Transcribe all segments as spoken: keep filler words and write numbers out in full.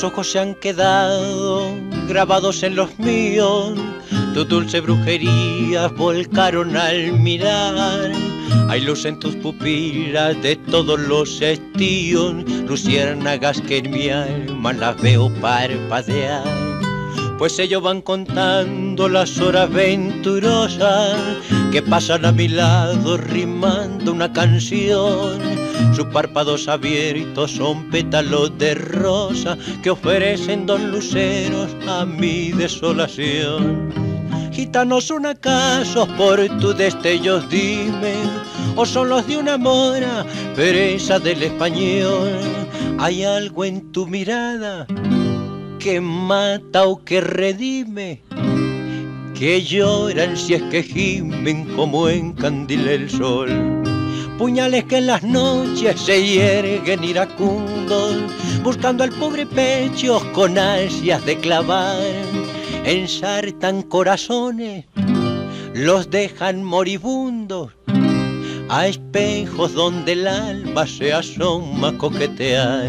ojos se han quedado grabados en los míos, tu dulce brujería volcaron al mirar. Hay luz en tus pupilas de todos los estíos, luciérnagas que en mi alma las veo parpadear. Pues ellos van contando las horas venturosas que pasan a mi lado rimando una canción. Sus párpados abiertos son pétalos de rosa que ofrecen dos luceros a mi desolación. Gitanos, ¿son acaso por tus destellos, dime, o son los de una mora, pereza del español? ¿Hay algo en tu mirada que mata o que redime? Que lloran si es que gimen como encandila el sol. Puñales que en las noches se yerguen iracundos, buscando al pobre pecho con ansias de clavar. Ensartan corazones, los dejan moribundos, a espejos donde el alma se asoma a coquetear.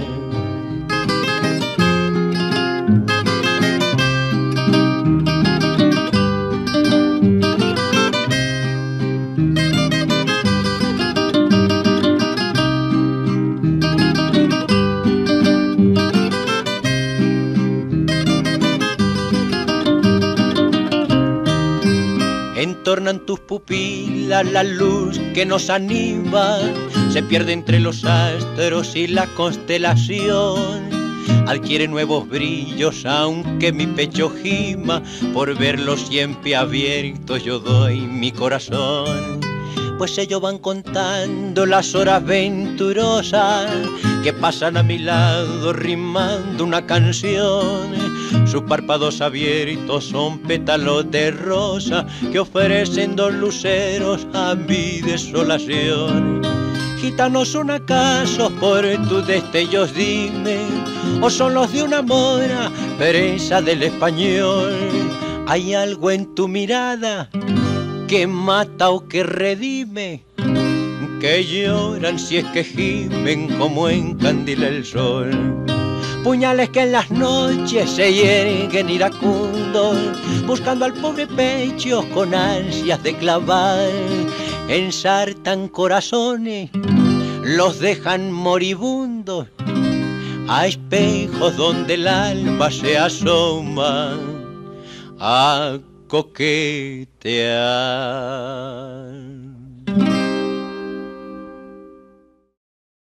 Entornan tus pupilas la luz que nos anima, se pierde entre los astros y la constelación. Adquiere nuevos brillos aunque mi pecho gima, por verlos siempre abiertos yo doy mi corazón. Pues ellos van contando las horas venturosas que pasan a mi lado rimando una canción. Sus párpados abiertos son pétalos de rosa que ofrecen dos luceros a mi desolación. Gitanos, ¿son acaso por tus destellos, dime, o son los de una mora, pereza del español? ¿Hay algo en tu mirada que mata o que redime? Que lloran si es que gimen como encandila el sol. Puñales que en las noches se yerguen iracundos, buscando al pobre pecho con ansias de clavar. Ensartan corazones, los dejan moribundos, a espejos donde el alma se asoma a coquetear.